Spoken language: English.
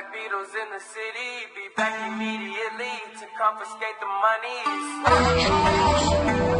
Beatles in the city, be back immediately to confiscate the monies.